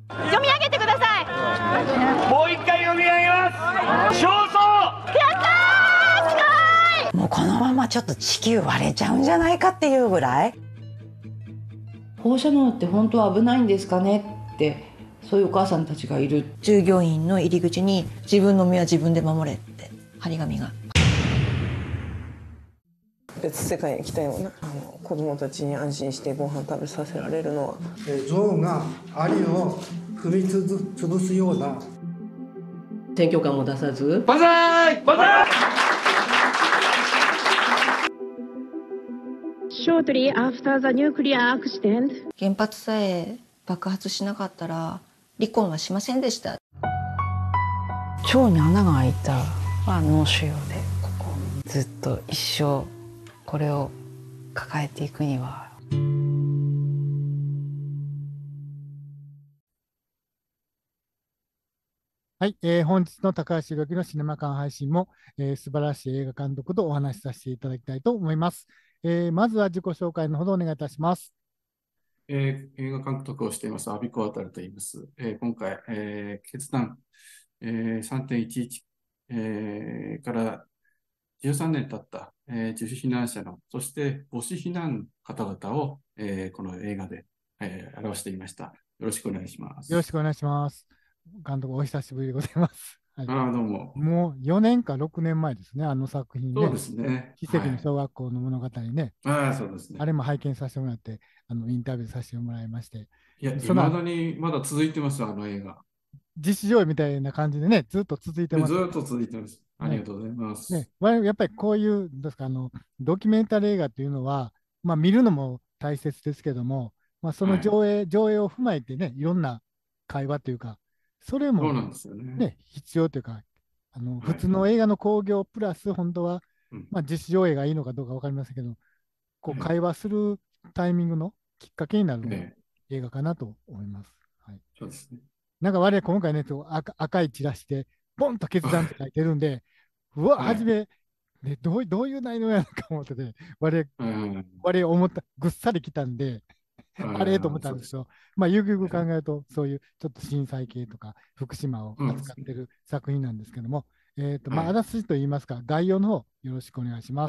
読み上げてください。 もう一回読み上げます。焦燥。 やったー、すごい。 もうこのままちょっと地球割れちゃうんじゃないかっていうぐらい。 放射能って本当は危ないんですかねって、そういうお母さんたちがいる。 従業員の入り口に自分の身は自分で守れって張り紙が。 別世界に来たような子どもたちに安心してご飯食べさせられるのは、 象がアリを踏み潰すような選挙カーも出さず、 万歳万歳。 Shortly after the nuclear accident, 原発さえ爆発しなかったら離婚はしませんでした。腸に穴が開いた脳腫瘍で、ここずっと一生これを抱えていくには。 はい、本日の高橋宏樹のシネマ館配信も、素晴らしい映画監督とお話しさせていただきたいと思います。まずは自己紹介のほどお願いいたします。 映画監督をしています阿ビ子渡と言います。今回、決断、3.11、から13年経った、自主避難者の、そして母子避難方々を、この映画で、表していました。よろしくお願いします。 よろしくお願いします。監督、お久しぶりでございます。はい、 どうも。 もう4年か6年前ですね、あの作品ね。 そうですね。 奇跡の小学校の物語ね。 そうですね。 あれも拝見させてもらって、インタビューさせてもらいまして。 いや、いまだにまだ続いてます、あの映画。 実証みたいな感じでね、ずっと続いてます。 ずっと続いてます。ありがとうございます。 ね、やっぱりこういうですかドキュメンタリー映画っていうのは、見るのも大切ですけども、その上映を踏まえてね、いろんな会話というか、それも、 そうなんですよね。 必要というか、普通の映画の興行プラス、本当は、実上映がいいのかどうか分かりませんけど、こう会話するタイミングのきっかけになる映画かなと思います。はい、 そうですね。 なんか我々今回ね、赤いチラシで、ボンと決断って書いてるんで、うわ、初め、ね、どういう内容やのか思ってて、我々思った、ぐっさりきたんで、あれと思ったんですけど、ゆくゆく考えると、そういうちょっと震災系とか、福島を扱ってる作品なんですけども、あらすじといいますか、概要の方、よろしくお願いします。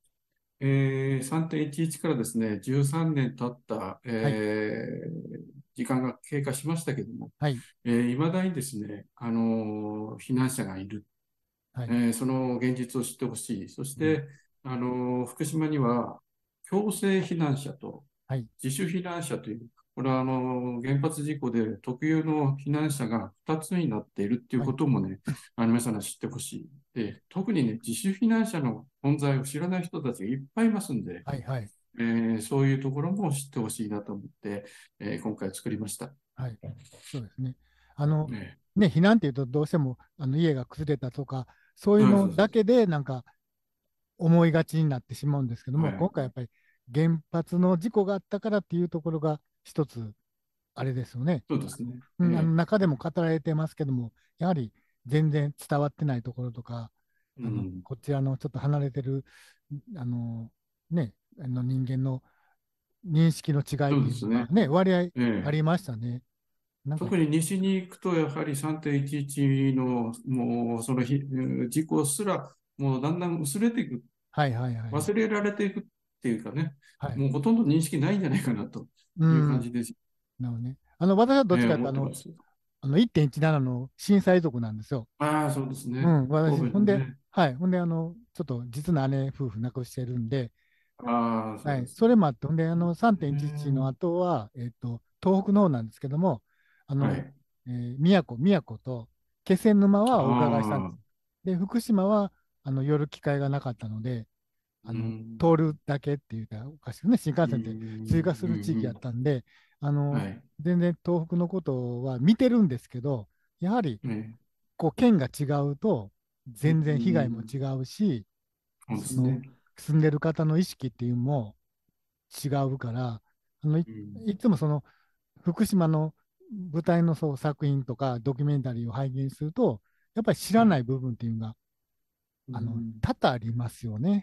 3.11からですね、13年経った、時間が経過しましたけども、いまだにですね、避難者がいる。その現実を知ってほしい。そして、福島には強制避難者と自主避難者という、これは原発事故で特有の避難者が2つになっているということもね、皆さんが知ってほしい。で、特にね、自主避難者の存在を知らない人たちがいっぱいいますんで、そういうところも知ってほしいなと思って、今回作りました。 はい、そうですね。避難っていうとどうしても家が崩れたとか、そういうのだけでなんか思いがちになってしまうんですけども、今回やっぱり原発の事故があったからっていうところが一つあれですよね。 そうですね。 中でも語られてますけども、やはり全然伝わってないところとか、こちらのちょっと離れてる人間の認識の違いっていうのがね、割合ありましたね。 特に西に行くと、やはり3.11のもうその事故すら、もうだんだん薄れていく、忘れられていくっていうかね、もうほとんど認識ないんじゃないかなという感じです。 なるほどね。私はどっちかというと、1.17 の震災族なんですよ。 そうですね。 私、ほんで、ちょっと実の姉夫婦亡くしてるんで、それもあって、ほんで、3.11 の後は、東北の方なんですけども、宮古と気仙沼はお伺いしたんです。で、福島は寄る機会がなかったので、通るだけっていうか、おかしいね、新幹線で追加する地域やったんで、全然東北のことは見てるんですけど、やはり、こう県が違うと、全然被害も違うし、住んでる方の意識っていうのも違うから、いつもその福島の舞台の作品とかドキュメンタリーを拝見すると、やっぱり知らない部分っていうのが、多々ありますよね。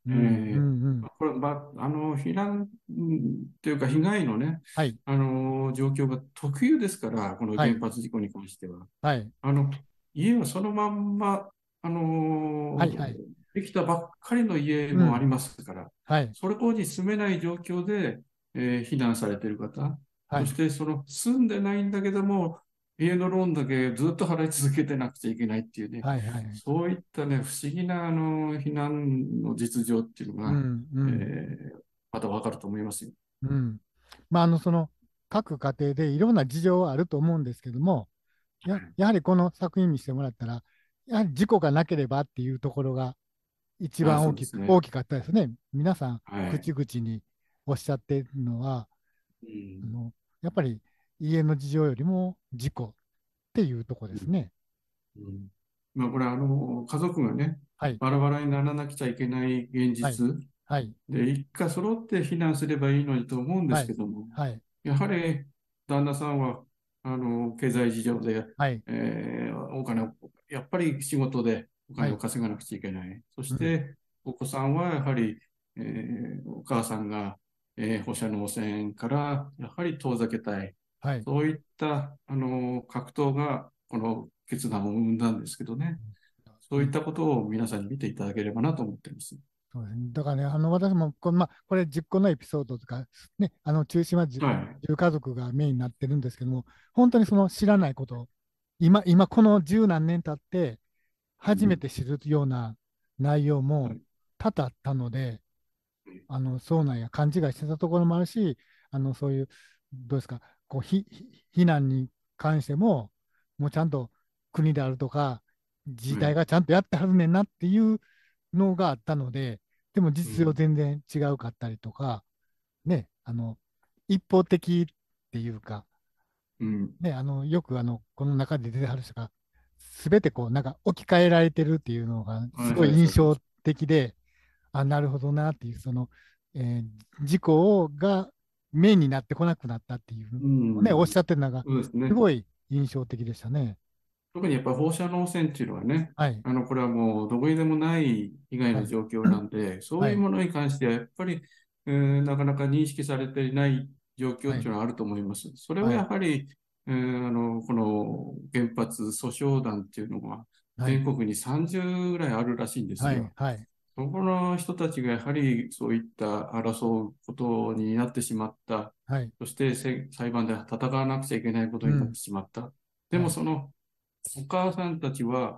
これ、避難というか、被害のね、 はい。 状況が特有ですから、このはい。 原発事故に関しては。 はい。 家はそのまんま、 はい。はい。 できたばっかりの家もありますから、 はい。 そこに住めない状況で、避難されている方、 はい。 そしてその住んでないんだけども、家のローンだけずっと払い続けてなくちゃいけないっていうね、 はい。はい。 そういったね、不思議な避難の実情っていうのが、またわかると思いますよ。 まあ、各家庭でいろんな事情はあると思うんですけども、やはりこの作品にしてもらったら、やはり事故がなければっていうところが一番そうですね。 大きかったですね。皆さん、 はい。 口々におっしゃってるのは、 うん、 やっぱり家の事情よりも事故っていうところですね。 これ家族がね、 はい。 バラバラにならなくちゃいけない現はい。 実はい。 で、一家揃って避難すればいいのにと思うんではい。 すけども、 はい。 やはり旦那さんは経済事情で、 はい。 お金を、やっぱり仕事でおはい。 金を稼がなくちゃいけない。そしうん。 て、お子さんはやはり、お母さんが、放射能汚染からやはり遠ざけたい。 はい。 そういった格闘がこの決断を生んだんですけどね。そういったことを皆さんに見ていただければなと思っています。 そうですね。だからね、私もこれ10個のエピソードとか、ね、中心ははい。 10家族がメインになってるんですけども、本当にその知らないこと、今この十何年経って、初めて知るような内容もはい。 多々あったので、そうなんや、勘違いしてたところもあるし、そういう、どうですか、避難に関しても、もうちゃんと国であるとか、自治はい。 体がちゃんとやってはるねんなっていうのがあったので、でも実情全然違うかったりとか、ね、一方的っていうか、 うん。 ね、よくこの中で出てはる人が、すべてこう、なんか置き換えられてるっていうのが、すはいごはい、そうそうそい印象的で、なるほどなっていう、事故がメインになってこなくなったっていう、 う。うね、おっしん。 ゃってるのが、 そうですね。 すごい印象的でしたね。 特にやっぱり放射能汚染っていうのはね、 はい、 これはもうどこにでもない被害はい、 の状況なんで、そうはい、 いうものに関してはやっぱり、なかなか認識されていない状況はい、 っていうのはあると思います。それをはい、 やはり、この原発訴訟団っていうのがはい、 全国に30ぐらいあるらしいんですはい、 よ。 はい、 そこの人たちがやはりそういった争うことになってしまった。 はい、 そして裁判で戦わなくちゃいけないことうん、 になってしまった。ではい、 もそのお母さんたちは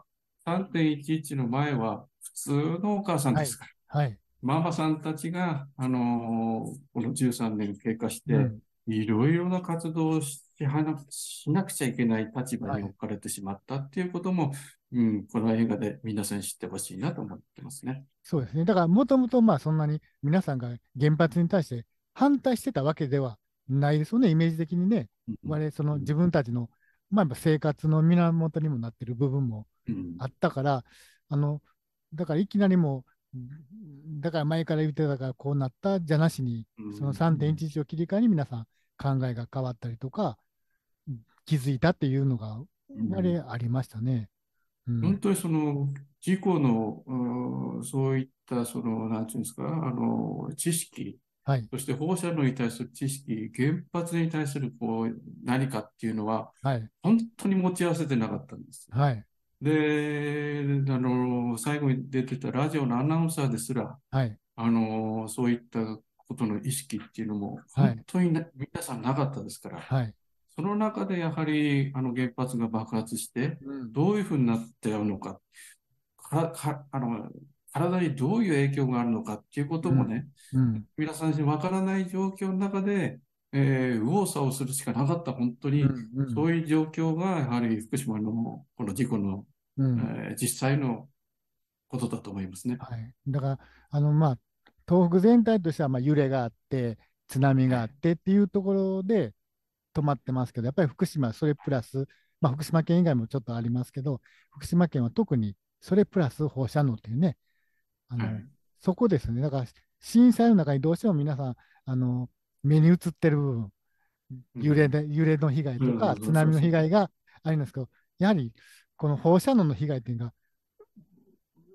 3.11の前は普通のお母さんはい、 ですから。 はい、 ママさんたちが、この13年経過して、 うん、 いろいろな活動をしなくちゃいけない立場はい。 に置かれてしまったっていうことも、この映画で皆さん知ってほしいなと思ってますね。 そうですね。だから、もともとそんなに皆さんが原発に対して反対してたわけではないですよね、イメージ的にね。 うん、 そのうん、 自分たちの、やっぱ生活の源にもなってる部分もうん、 あったから、あの、だからいきなりもう、だから前から言ってたからこうなったじゃなしに、 うそのん、 3.11を切り替えに皆さん考えが変わったりとか、気づいたっていうのが、ありましたね。うん。 本当にその事故の、そういったその、なんていうんですか、知識、 はい。 そして放射能に対する知識、原発に対する何かっていうのは、 はい。 本当に持ち合わせてなかったんです。 はい。 で、最後に出てたラジオのアナウンサーですら、 はい。 そういったことの意識っていうのも、 はい。 本当に皆さんなかったですから、 はい。 その中でやはり原発が爆発して、 うん。 どういうふうになってるのか、かかあの体にどういう影響があるのかっていうことうん。 もね、 うん。 皆さんにわからない状況の中で、右往左往するしかなかった、本当に、 うん。うん。 そういう状況が、やはり福島のこの事故の、 うん。 実際のことだと思いますね。 はい。だから、東北全体としては、揺れがあって、津波はい。 があってっていうところで止まってますけど、やっぱり福島はそれプラス、福島県以外もちょっとありますけど、福島県は特にそれプラス放射能っていうね、あの、 はい。 そこですね。だから、震災の中にどうしても皆さん、目に映ってる部分、 うん。 揺れの被害とか、 そうそう津波のそうそうそう。 被害がありますけど、やはり、この放射能の被害っていうのが、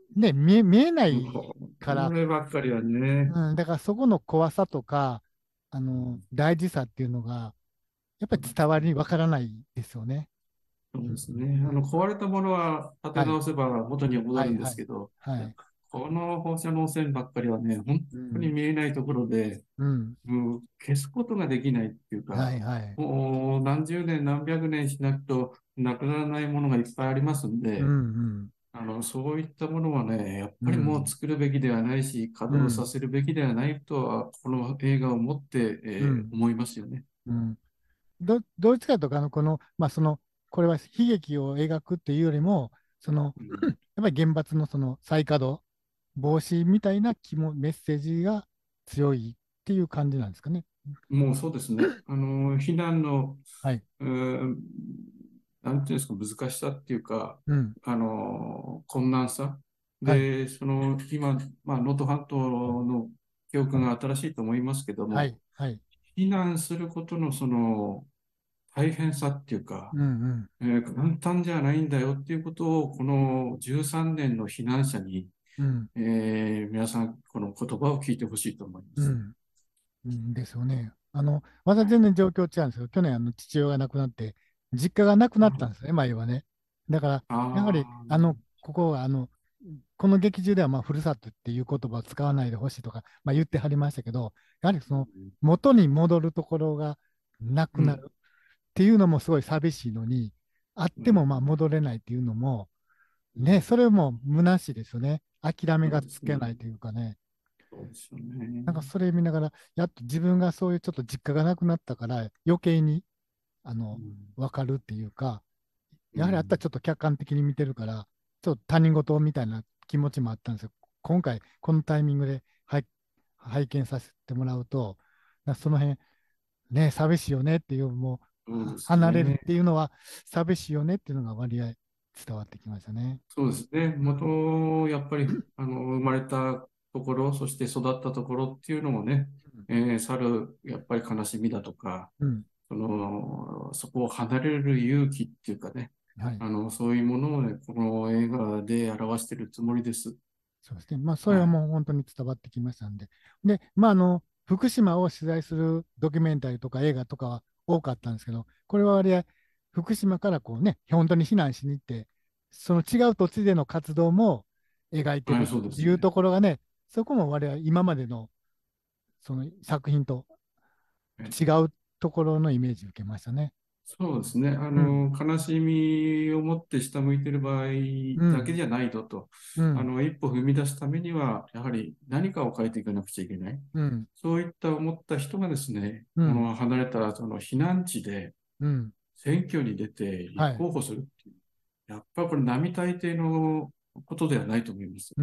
ね、見えないから、 こればっかりはね。 だからそこの怖さとか、大事さっていうのが、やっぱり伝わりわからないですよね。 そうですね。壊れたものは立てはい、 直せば元に戻るんではい、はい、 すけど、 はい。 この放射能線ばっかりはね、本当にうん、 見えないところで、 うん、 消すことができないっていうか、 はい、はい。 もう何十年、何百年しなくとなくならないものがいっぱいありますんうん、 で、 うん、 そういったものはね、やっぱりもううん、 作るべきではないし、稼働さうん、 せるべきではないとは、この映画をもって、 うん、 思いますよね。 うん。どっちかというと、まあ、これは悲劇を描くっていうよりも、やっぱり原発の再稼働、防止みたいなメッセージが強いっていう感じなんですかね。 もうそうですね。避難の、 はい。 うーん、なんていうんですか、難しさっていうか、 うん。 困難さ。 はい。 で、今、能登半島の記憶が新しいと思いますけども、 はい。はい。 避難することの大変さっていうか、 うん。 簡単じゃないんだよっていうことを、この13年の避難者に、 うん。 皆さん、この言葉を聞いてほしいと思います。 うん。うんですよね。私は全然状況違うんですけど、去年、父親が亡くなって、実家がなくなったんですね、前はね。だから、やはり、 あここは、この劇中では、まあ、ふるさとっていう言葉を使わないでほしいとか、まあ、言ってはりましたけど、やはり元に戻るところがなくうん、 なるっていうのもすごい寂しいのに、あっうん、 てもまあ戻れないっていうのも、ね、それも虚しいですよね。諦めがそうですね。 つけないというかね。 そうですよね。 なんかそれ見ながら、やっと自分がそういうちょっと実家がなくなったから、余計に、 うん、 わかるっていうか、やはりあったらうん、 ちょっと客観的に見てるから、ちょっと他人事みたいな気持ちもあったんですよ。今回、このタイミングで拝見させてもらうと、その辺、ね、寂しいよねっていう、もう、 そうです離れるっね。 ていうのは寂しいよねっていうのが割合伝わってきましたね。 そうですね。やっぱり、生まれたところ、そして育ったところっていうのもね、去る、やっぱり悲しみだとか、 うん。 そこを離れる勇気っていうかね、 はい。 そういうものをね、この映画で表しているつもりです。 そうですね。まあ、それははい。 もう本当に伝わってきましたんで。で、まあ、福島を取材するドキュメンタリーとか映画とかは多かったんですけど、これは割合、福島からこうね、本当に避難しに行って、その違う土地での活動も描いてはい、 るそうでっていうとすね。 ころがね、そこも割合今までのその作品と違うところのイメージを受けましたね。 そうですね。 うん、 悲しみを持って下向いている場合うん、 だけじゃないぞと。 うん、 一歩踏み出すためには、やはり何かを変えていかなくちゃいけない。 うん、 そういった思った人がですね、 うん、 離れたその避難地でうん、 選挙に出て立はい、 候補するっていう。やっぱりこれ並大抵のことではないと思います。 うん、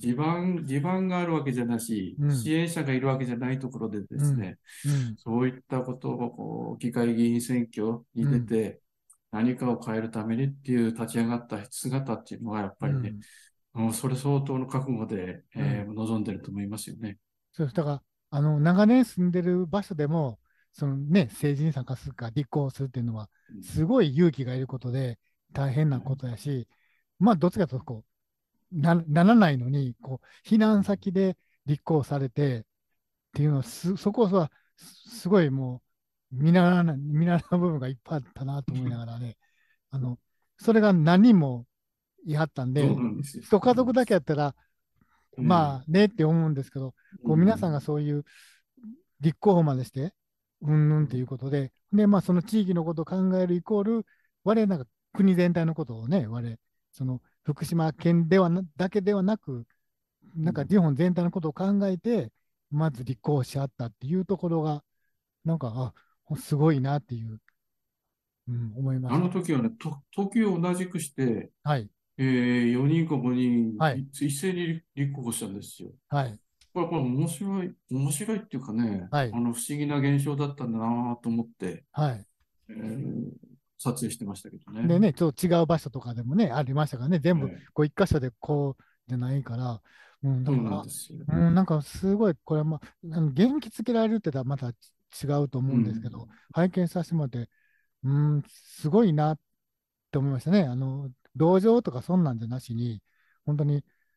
地盤があるわけじゃなし、 うん、 支援者がいるわけじゃないところででうん、 すね、 うん、 そういったことを議会議員選挙にうん、 出て何かを変えるためにっていう立ち上がった姿っていうのはやっぱりね、 うん、 それ相当の覚悟で、 うん。 望んでると思いますよね。 そうだから、長年住んでる場所でも、そのね、政治に参加するか、立候補するっていうのは、 うん、 すごい勇気がいることで、大変なことやし、まあ、どっちかというとならないのに、避難先で立候補されてっていうのは、そこはすごいもう、見習う部分がいっぱいあったなと思いながらね、あの、それが何人もいはったんそうで、 なんですよ。 一家族だけやったら、まあねって思うんですけど、 う皆さんがん、 そういう立候補までして、うんぬんっていうことで、まあその地域のことを考えるイコール、我々なんか国全体のことをね、その福島県だけではなく、なんか日本全体のことを考えて、まず立候補し合ったっていうところが、なんか、すごいなっていう、思いまあした。 の時はね、時を同じくして、 はい、 4人か5人はい、 一斉に立候補したんですよ。 はい、 これ面白いっていうかね、 はい、 不思議な現象だったんだなと思って、 はい。 えー撮影してましたけどね。 でね、ちょっと違う場所とかでもね、ありましたからね、全部一箇所でこうじゃないから、だそうなんから、 ですよ。 なんかすごい、これはまあ、元気づけられるって言ったらまた違うと思ううんですけど、 ん。 拝見させてもらって、すごいなって思いましたね。同情とかそんなんじゃなしに、本当に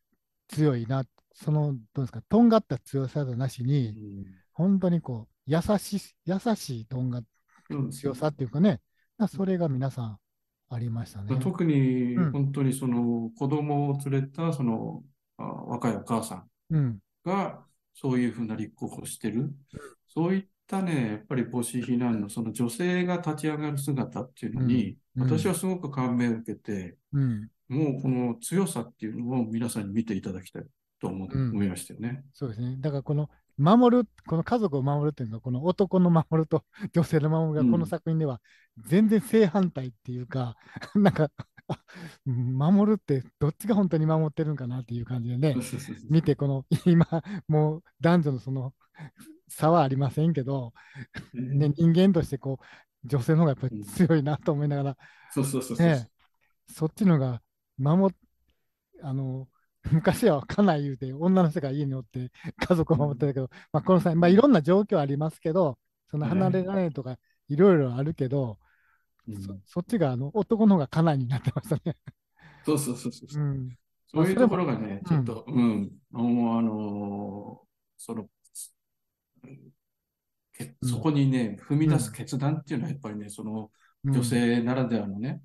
強いな、どうですか、とんがった強さじゃなしに、本当にこう、優しいとんが強さっていうかね、それが皆さんありましたね。 特に本当にその子供を連れたその若いお母さんがそういうふうな立候補してる、そういったね、やっぱり母子避難のその女性が立ち上がる姿っていうのに、私はすごく感銘を受けて、もうこの強さっていうのを皆さんに見ていただきたいと思いましたよね。 そうですね。だからこの家族を守るっていうのは、この男の守ると女性の守るがこの作品では全然正反対っていうか、なんか、守るってどっちが本当に守ってるんかなっていう感じでね、見て、今、もう男女のその差はありませんけど、ね、人間として女性の方がやっぱり強いなと思いながら、そっちのが昔は家内言うて女の人が家におって家族を守ってたけど、この際、いろんな状況ありますけど、その離れられるとかいろいろあるけど、そっちが男の方が家内になってましたね。 そういうところがね、ちょっと、そこにね、踏み出す決断っていうのはやっぱりね、その女性ならではのね、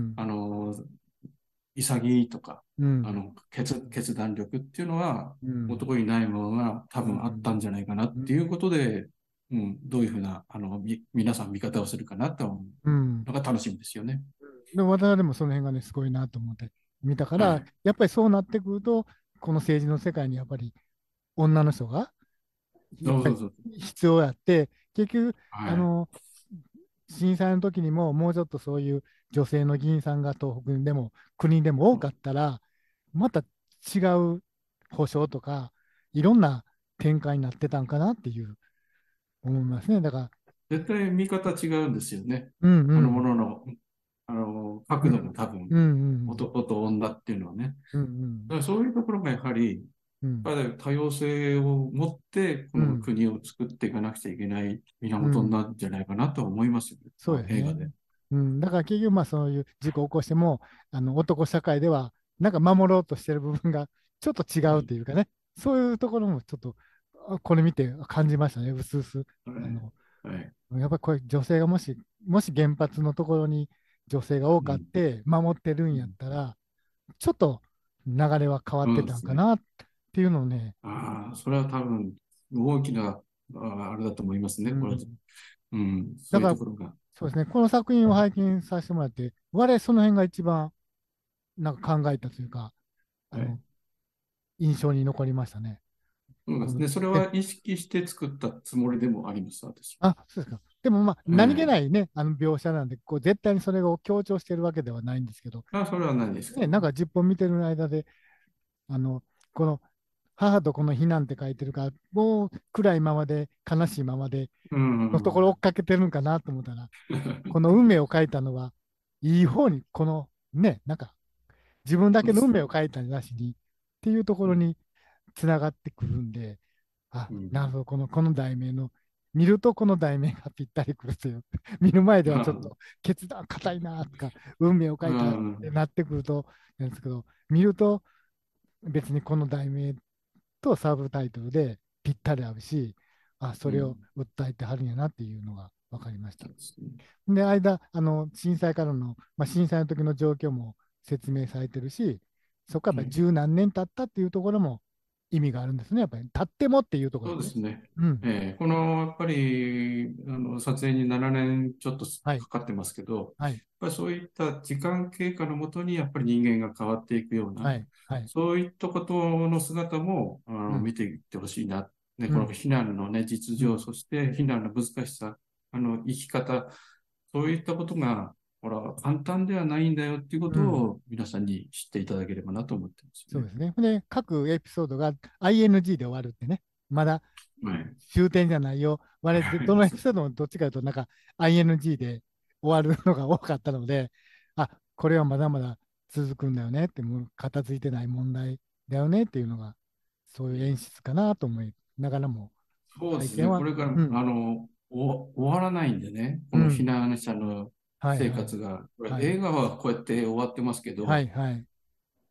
潔いとか、決断力っていうのは、男にないものが多分あったんじゃないかなっていうことで、どういうふうな皆さん見方をするかなと思うのが楽しみですよね。 でも私もその辺がね、すごいなと思って見たから、やっぱりそうなってくると、この政治の世界にやっぱり女の人が必要やって、結局、震災の時にももうちょっとそういう女性の議員さんが東北にでも国でも多かったら、また違う保障とか、いろんな展開になってたんかなっていう思いますね。だから絶対見方違うんですよね。このものの角度も多分、男と女っていうのはね。だからそういうところがやはり、多様性を持ってこの国を作っていかなくちゃいけない源になるんじゃないかなと思いますよね。 そうですね。 映画で。 だから結局そういう事故を起こしても男社会ではなんか守ろうとしてる部分がちょっと違うというかね、そういうところもちょっとこれ見て感じましたね、うすうす。やっぱりこれ女性がもし原発のところに女性が多かって守ってるんやったら、ちょっと流れは変わってたんかなっていうのをね。 それは多分大きなあれだと思いますね、これ。 だから、そうですね、この作品を拝見させてもらって、我々その辺が一番なんか考えたというか、印象に残りましたね。 そうですね、それは意識して作ったつもりでもあります、私。 そうですか。でも何気ないね、描写なんで、絶対にそれを強調してるわけではないんですけど、 それはないですね、なんか10本見てる間で、この母とこの避難って書いてるから、もう暗いままで悲しいままでのところを追っかけてるんかなと思ったら、この運命を書いたのは、いい方に、なんか自分だけの運命を書いたんじゃなしにっていうところにつながってくるんで、なるほど、この題名の、見るとこの題名がぴったりくるという、見る前ではちょっと決断硬いなとか、運命を書いたってなってくるとなんですけど、見ると別にこの題名とサブタイトルでぴったり合うし、それを訴えてはるんやなっていうのが分かりました。で、震災からの、震災の時の状況も説明されてるし、そこから十何年経ったっていうところも意味があるんですね、やっぱり。経ってもっていうところですね。このやっぱり撮影に7年ちょっとかかってますけど、やっぱりそういった時間経過のもとにやっぱり人間が変わっていくような、そういったことの姿も見ていってほしいな。この避難のね、実情、そして避難の難しさ、生き方、そういったことが簡単ではないんだよっていうことを皆さんに知っていただければなと思ってます、 そうですね。で、各エピソードが ING で終わるってね、まだ終点じゃないよ。どのエピソードもどっちかというと、なんか ING で終わるのが多かったので、これはまだまだ続くんだよねって、もう片付いてない問題だよねっていうのが、そういう演出かなと思いながらも。 そうですね。これから、終わらないんでね、この避難者の生活が、映画はこうやって終わってますけど、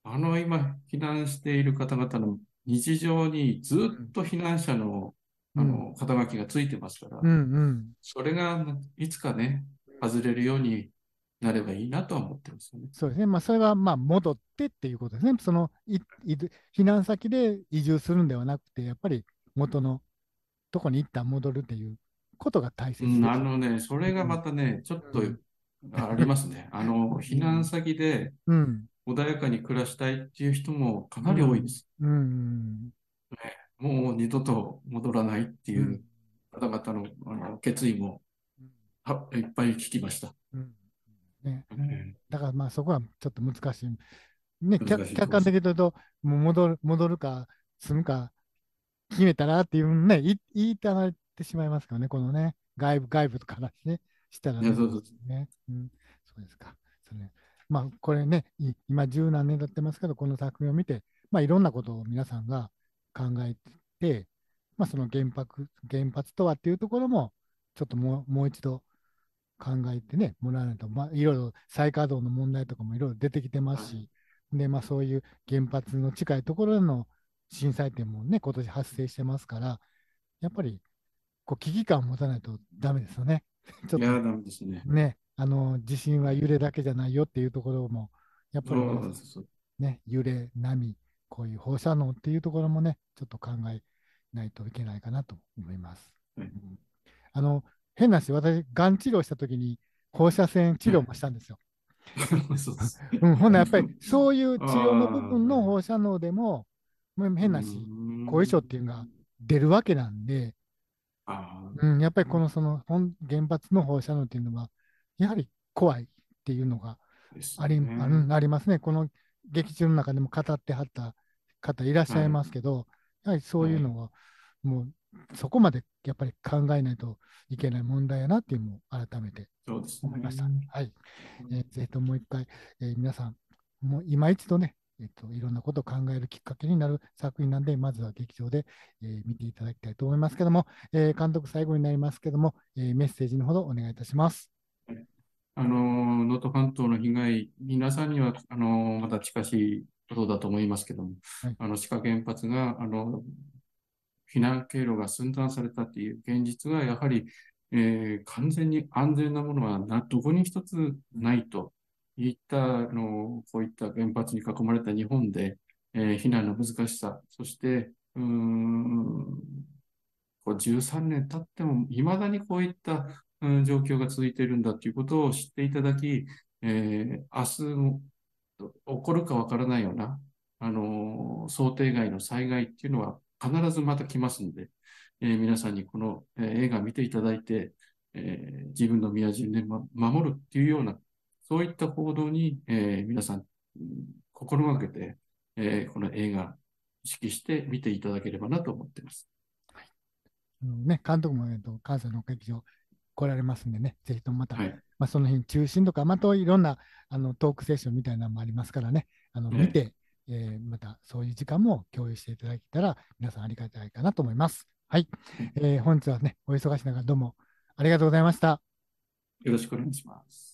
今、避難している方々の日常にずっと避難者の、肩書きがついてますから、それがいつかね、外れるようになればいいなとは思ってますよね。 そうですね。まあ、それはまあ戻ってっていうことですね。避難先で移住するんではなくて、やっぱり元のとこに一旦戻るっていうことが大切です。 それがまたね、ちょっとありますね。避難先で穏やかに暮らしたいっていう人もかなり多いです。もう二度と戻らないっていう方々の決意もいっぱい聞きました。 だからまあそこはちょっと難しい。ね、客観的に言うと、もう戻るか住むか決めたらっていうね、言いたがってしまいますからね、このね、外部とかね、したらね。そうですか。まあ、これね、今十何年経ってますけど、この作品を見て、まあ、いろんなことを皆さんが考えて、まあ、その原発とはっていうところも、ちょっともう一度考えてね、もらわないと、まあ、いろいろ再稼働の問題とかもいろいろ出てきてますし、で、まあ、そういう原発の近いところでの震災点もね、今年発生してますから、やっぱりこう危機感を持たないとダメですよね。 ちょっとダメですね。 地震は揺れだけじゃないよっていうところも、やっぱりね、揺れ、波、こういう放射能っていうところもね、ちょっと考えないといけないかなと思います。変なし、私、がん治療したときに放射線治療もしたんですよ。ほんなやっぱりそういう治療の部分の放射能でも、変なし、後遺症っていうのが出るわけなんで、やっぱり原発の放射能っていうのは、やはり怖いっていうのがありますね。この劇中の中でも語ってはった方いらっしゃいますけど、やはりそういうのは、もうそこまでやっぱり考えないといけない問題やなっていうのを改めて思いました。はい。ぜひともう一回、皆さん、もう今一度ね、いろんなことを考えるきっかけになる作品なんで、まずは劇場で、見ていただきたいと思いますけども、監督最後になりますけども、メッセージのほどお願いいたします。 能登半島の被害、皆さんにはまだ近しいことだと思いますけども、志賀原発が避難経路が寸断されたという現実は、やはり、完全に安全なものはどこに一つないといったこういった原発に囲まれた日本で、避難の難しさ、そして13年経ってもいまだにこういった状況が続いているんだということを知っていただき、明日も起こるかわからないような想定外の災害っていうのは必ずまた来ますので、皆さんにこの映画を見ていただいて、自分の身や人で守るっていうような、そういった行動に、皆さん心がけて、この映画意識して見ていただければなと思っています。 監督も、関西の劇場来られますんでね、ぜひともまた、その日中心とか、またいろんなトークセッションみたいなのもありますからね、見て、またそういう時間も共有していただけたら、皆さんありがたいかなと思います。はい。本日はね、お忙しい中、どうもありがとうございました。 よろしくお願いします。